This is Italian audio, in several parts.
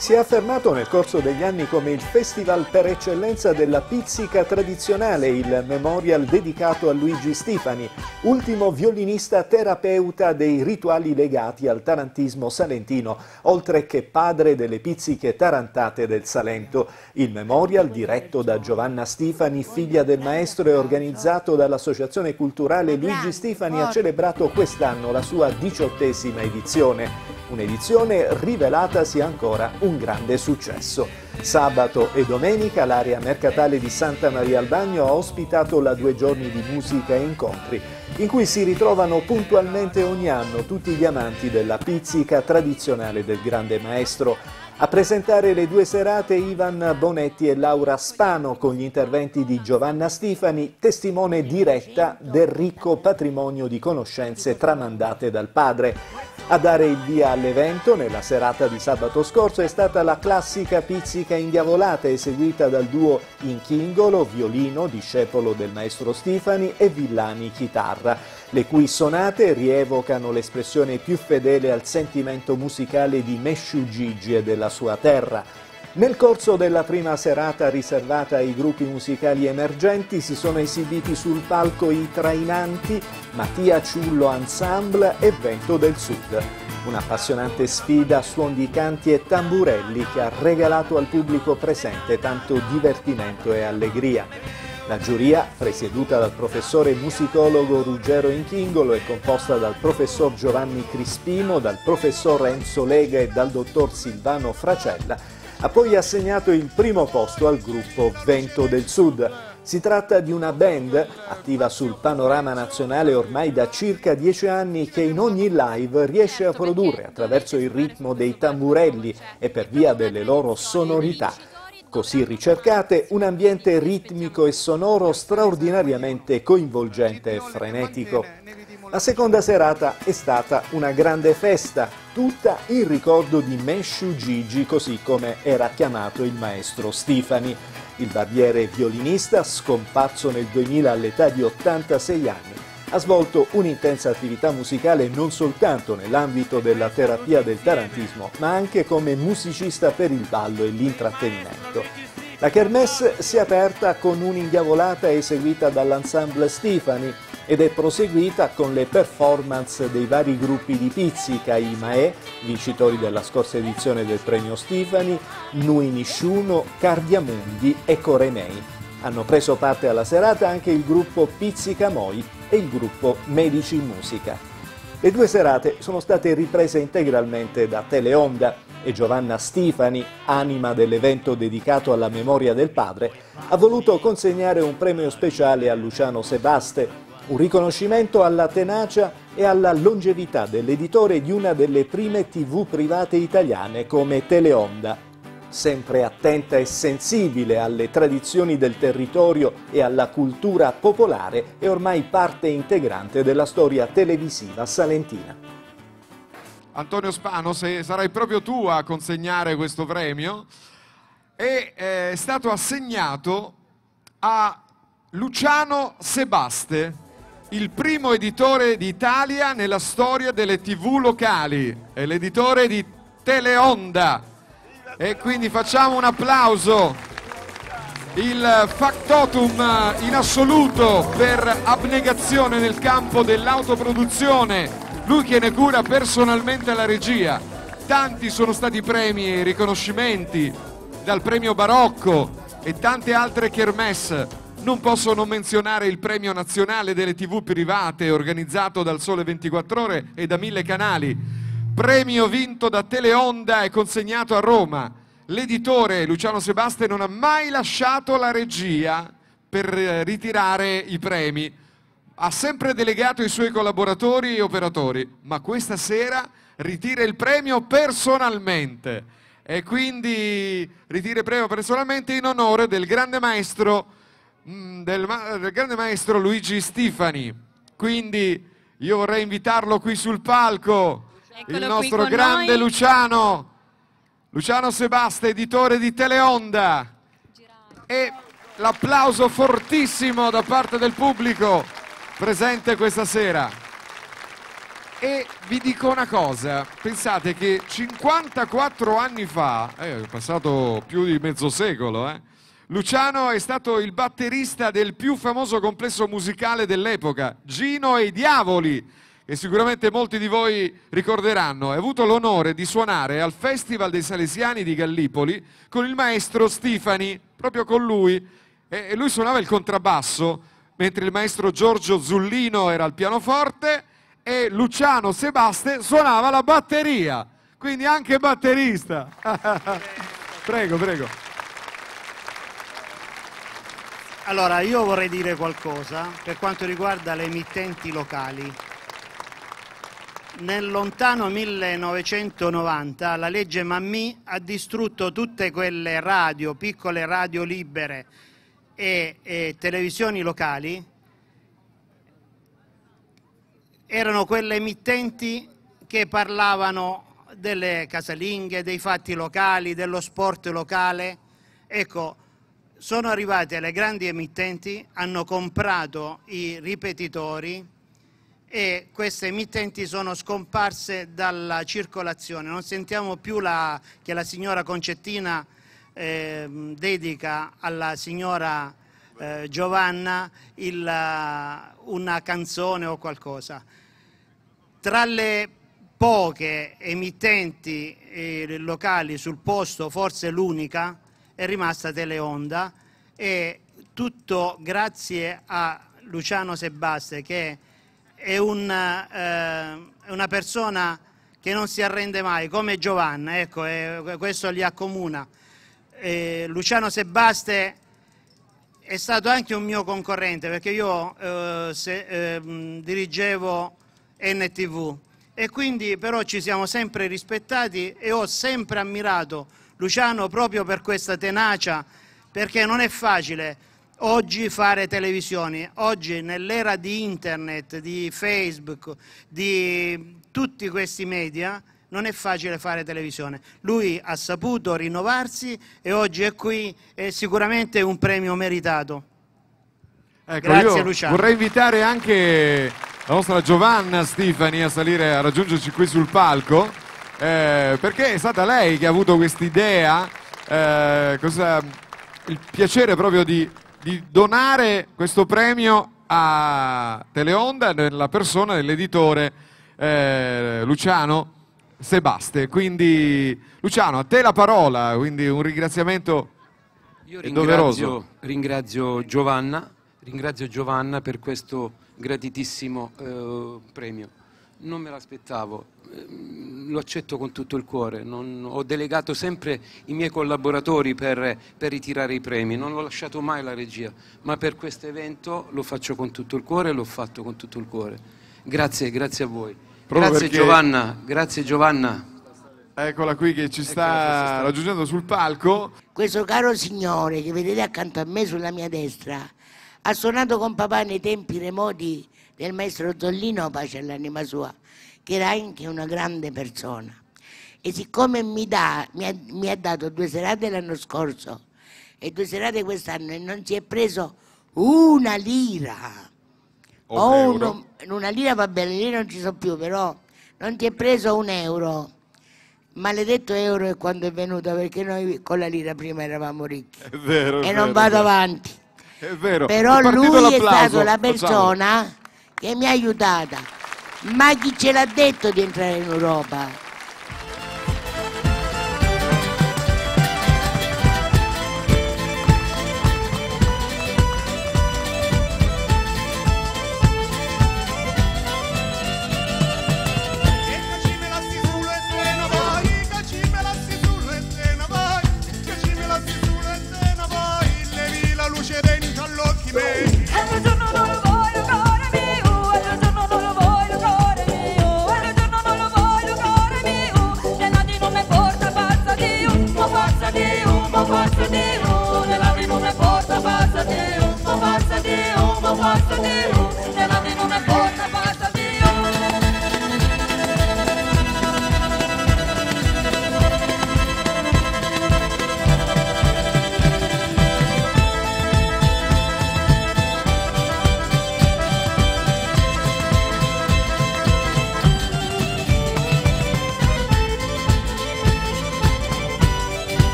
Si è affermato nel corso degli anni come il festival per eccellenza della pizzica tradizionale, il memorial dedicato a Luigi Stifani, ultimo violinista terapeuta dei rituali legati al tarantismo salentino, oltre che padre delle pizziche tarantate del Salento. Il memorial, diretto da Giovanna Stifani, figlia del maestro e organizzato dall'Associazione Culturale Luigi Stifani, ha celebrato quest'anno la sua 18ª edizione. Un'edizione rivelatasi ancora un grande successo. Sabato e domenica l'area mercatale di Santa Maria al Bagno ha ospitato la 2 giorni di musica e incontri, in cui si ritrovano puntualmente ogni anno tutti gli amanti della pizzica tradizionale del grande maestro. A presentare le 2 serate Ivan Bonetti e Laura Spano, con gli interventi di Giovanna Stifani, testimone diretta del ricco patrimonio di conoscenze tramandate dal padre. A dare il via all'evento, nella serata di sabato scorso, è stata la classica pizzica indiavolata eseguita dal duo Inchingolo, violino, discepolo del maestro Stifani, e Villani, chitarra, le cui sonate rievocano l'espressione più fedele al sentimento musicale di Mesciu Gigi e della sua terra. Nel corso della prima serata, riservata ai gruppi musicali emergenti, si sono esibiti sul palco i trainanti Mattia Ciullo Ensemble e Vento del Sud. Un'appassionante sfida a suon di canti e tamburelli che ha regalato al pubblico presente tanto divertimento e allegria. La giuria, presieduta dal professore musicologo Ruggero Inchingolo e composta dal professor Giovanni Crispino, dal professor Enzo Lega e dal dottor Silvano Fracella, ha poi assegnato il primo posto al gruppo Vento del Sud. Si tratta di una band attiva sul panorama nazionale ormai da circa 10 anni, che in ogni live riesce a produrre, attraverso il ritmo dei tamburelli e per via delle loro sonorità così ricercate, un ambiente ritmico e sonoro straordinariamente coinvolgente e frenetico. La seconda serata è stata una grande festa, tutta in ricordo di Mesciu Gigi, così come era chiamato il maestro Stifani. Il barbiere violinista, scomparso nel 2000 all'età di 86 anni, ha svolto un'intensa attività musicale non soltanto nell'ambito della terapia del tarantismo, ma anche come musicista per il ballo e l'intrattenimento. La kermesse si è aperta con un'indiavolata eseguita dall'ensemble Stifani ed è proseguita con le performance dei vari gruppi di pizzica, i Mae, vincitori della scorsa edizione del premio Stifani, Nui Nisciuno, Cardiamundi e Coremei. Hanno preso parte alla serata anche il gruppo Pizzica Moi e il gruppo Medici in Musica. Le 2 serate sono state riprese integralmente da Teleonda e Giovanna Stifani, anima dell'evento dedicato alla memoria del padre, ha voluto consegnare un premio speciale a Luciano Sebaste, un riconoscimento alla tenacia e alla longevità dell'editore di una delle prime TV private italiane come Teleonda, sempre attenta e sensibile alle tradizioni del territorio e alla cultura popolare, e ormai parte integrante della storia televisiva salentina. Antonio Spano, se sarai proprio tu a consegnare questo premio, è stato assegnato a Luciano Sebaste, il primo editore d'Italia nella storia delle TV locali, è l'editore di Teleonda. E quindi facciamo un applauso, il factotum in assoluto per abnegazione nel campo dell'autoproduzione, lui che ne cura personalmente la regia. Tanti sono stati i premi e i riconoscimenti, dal premio Barocco e tante altre kermesse. Non posso non menzionare il premio nazionale delle TV private organizzato dal Sole 24 Ore e da 1000 canali. Premio vinto da Teleonda e consegnato a Roma. L'editore Luciano Sebaste non ha mai lasciato la regia per ritirare i premi. Ha sempre delegato i suoi collaboratori e operatori, ma questa sera ritira il premio personalmente. E quindi ritira il premio personalmente in onore del grande maestro, Luigi Stifani. Quindi io vorrei invitarlo qui sul palco. Eccolo, il nostro grande Luciano Sebaste, editore di Teleonda, e l'applauso fortissimo da parte del pubblico presente questa sera. E vi dico una cosa, pensate che 54 anni fa, è passato più di mezzo secolo, Luciano è stato il batterista del più famoso complesso musicale dell'epoca, Gino e i Diavoli, che sicuramente molti di voi ricorderanno. Ha avuto l'onore di suonare al Festival dei Salesiani di Gallipoli con il maestro Stefani, proprio con lui, e lui suonava il contrabbasso, mentre il maestro Giorgio Zullino era al pianoforte e Luciano Sebaste suonava la batteria, quindi anche batterista. Prego, prego. Allora, io vorrei dire qualcosa per quanto riguarda le emittenti locali. Nel lontano 1990 la legge Mammì ha distrutto tutte quelle radio, piccole radio libere e televisioni locali. Erano quelle emittenti che parlavano delle casalinghe, dei fatti locali, dello sport locale. Ecco, sono arrivate le grandi emittenti, hanno comprato i ripetitori e queste emittenti sono scomparse dalla circolazione. Non sentiamo più che la signora Concettina dedica alla signora Giovanna una canzone o qualcosa. Tra le poche emittenti locali sul posto, forse l'unica, è rimasta Teleonda, e tutto grazie a Luciano Sebaste, che è una persona che non si arrende mai, come Giovanna, ecco, questo li accomuna. Luciano Sebaste è stato anche un mio concorrente, perché io dirigevo NTV, e quindi però ci siamo sempre rispettati e ho sempre ammirato Luciano proprio per questa tenacia, perché non è facile oggi fare televisioni. Oggi, nell'era di internet, di Facebook, di tutti questi media, non è facile fare televisione. Lui ha saputo rinnovarsi e oggi è qui, è sicuramente un premio meritato. Ecco, Grazie io Luciano. vorrei invitare anche la nostra Giovanna Stefani a salire, a raggiungerci qui sul palco, perché è stata lei che ha avuto quest'idea, il piacere proprio di donare questo premio a Teleonda nella persona dell'editore Luciano Sebaste. Quindi Luciano, a te la parola, quindi un ringraziamento. Io doveroso. ringrazio Giovanna per questo gratitissimo premio. Non me l'aspettavo, lo accetto con tutto il cuore. Ho delegato sempre i miei collaboratori per ritirare i premi, non ho lasciato mai la regia, ma per questo evento lo faccio con tutto il cuore e l'ho fatto con tutto il cuore. Grazie a voi. Grazie Giovanna, grazie Giovanna. Eccola qui che ci sta raggiungendo sul palco. Questo caro signore che vedete accanto a me sulla mia destra ha suonato con papà nei tempi remoti del maestro Zollino, pace all'anima sua, che era anche una grande persona. E siccome mi ha dato 2 serate l'anno scorso e 2 serate quest'anno e non si è preso una lira, una lira va bene, lì non ci so più, però non ti è preso un euro. Maledetto euro è quando è venuto, perché noi con la lira prima eravamo ricchi. È vero, e non vado avanti. È vero. Però lui è stato la persona che mi ha aiutata. Ma chi ce l'ha detto di entrare in Europa?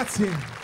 Grazie.